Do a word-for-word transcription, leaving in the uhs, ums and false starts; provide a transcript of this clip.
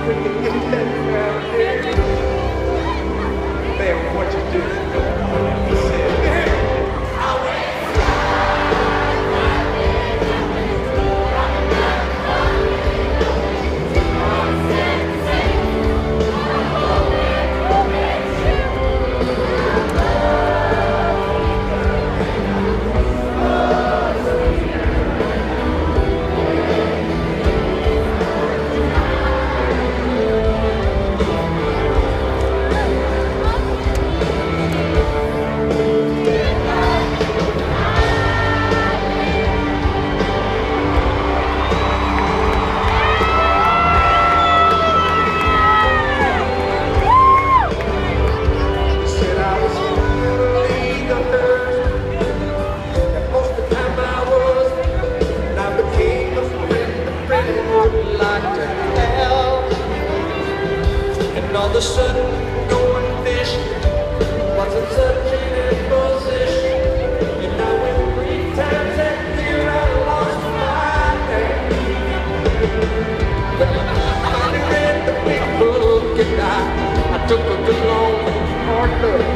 when you get that crowd here, man, what you do? He said, I went all of a sudden going fishing wasn't such an imposition. And I went three times that year, I lost my name. But I finally read the big book and I, I took a good long hard look.